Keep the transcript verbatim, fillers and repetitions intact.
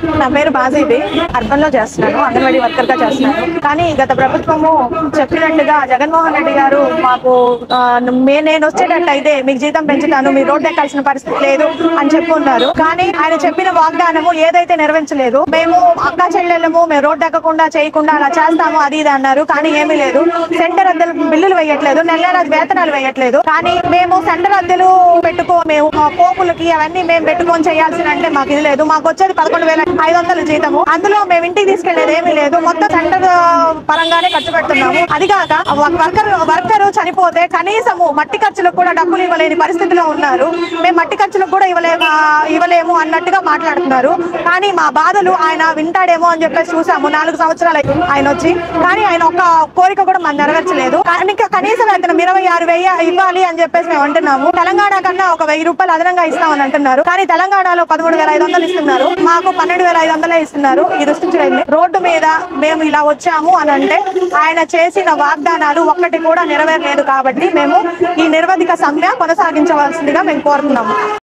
నా పేరు బాజీబీ. అర్బన్ లో చేస్తున్నాను, అంగన్వాడీ వర్కర్ గా చేస్తున్నాను. కానీ గత ప్రభుత్వము చెప్పినట్టుగా జగన్మోహన్ రెడ్డి గారు మాకు నేను వచ్చేటట్టయితే మీకు జీతం పెంచుతాను, మీరు రోడ్డు ఎక్కాల్సిన పరిస్థితి లేదు అని చెప్పి ఉన్నారు. కానీ ఆయన చెప్పిన వాగ్దానము ఏదైతే నెరవేర్చలేదు. మేము అక్క చెల్లెళ్ళము మేము రోడ్డు ఎక్కకుండా చేయకుండా అలా చేస్తాము అది ఇది అన్నారు. కానీ ఏమీ లేదు. సెంటర్ అద్దెలు బిల్లులు వేయట్లేదు, నెల నెల వేతనాలు వేయట్లేదు. కానీ మేము సెంటర్ అద్దెలు పెట్టుకో మేము పోపులకి అవన్నీ మేము పెట్టుకొని చేయాల్సిన అంటే మాకు ఇది లేదు. మాకు వచ్చేది పదకొండు వేల ఐదు వందల జీతము. అందులో మేము ఇంటికి తీసుకెళ్లేది ఏమీ లేదు. మొత్తం సెంటర్ పరంగానే ఖర్చు పెడుతున్నాము. అది కాక వర్కర్ వర్కర్ చనిపోతే కనీసము మట్టి ఖర్చులకు కూడా డబ్బులు ఇవ్వలేని పరిస్థితిలో ఉన్నారు. మేము మట్టి ఖర్చులకు కూడా ఇవ్వలేము ఇవ్వలేము అన్నట్టుగా మాట్లాడుతున్నారు. కానీ మా బాధలు ఆయన వింటాడేమో అని చెప్పేసి చూసాము. నాలుగు సంవత్సరాలు ఆయన వచ్చి, కానీ ఆయన ఒక్క కోరిక కూడా మనం నెరవేర్చలేదు. కనీస వేతనం ఇరవై ఆరు వెయ్యి ఇవ్వాలి అని చెప్పేసి మేము అంటున్నాము. తెలంగాణ కన్నా ఒక వెయ్యి రూపాయలు అదనంగా ఇస్తామని అంటున్నారు. కానీ తెలంగాణలో పదమూడు వేల ఐదు వందలు ఇస్తున్నారు, మాకు పన్నెండు వేల ఐదు వందలే ఇస్తున్నారు. ఈ దృష్టించలేదు. రోడ్డు మీద మేము ఇలా వచ్చాము అని అంటే ఆయన చేసిన వాగ్దానాలు ఒక్కటి కూడా నెరవేరలేదు. కాబట్టి మేము ఈ నిరవధిక సమ్మె కొనసాగించవలసిందిగా మేము కోరుతున్నాము.